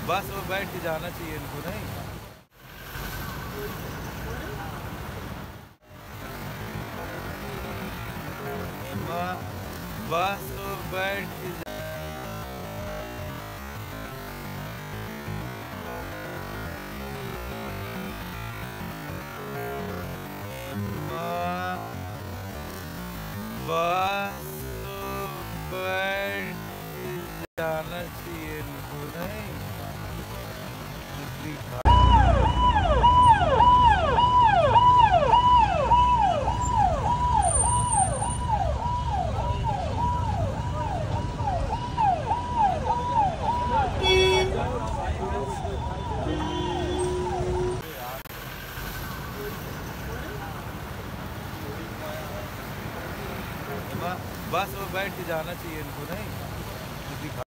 बस वो बैठ के जाना चाहिए इनको नहीं। बस वो बैठ के बस वो बैठ के जाना चाहिए इनको नहीं। बस वो बैठ के जाना चाहिए इनको नहीं।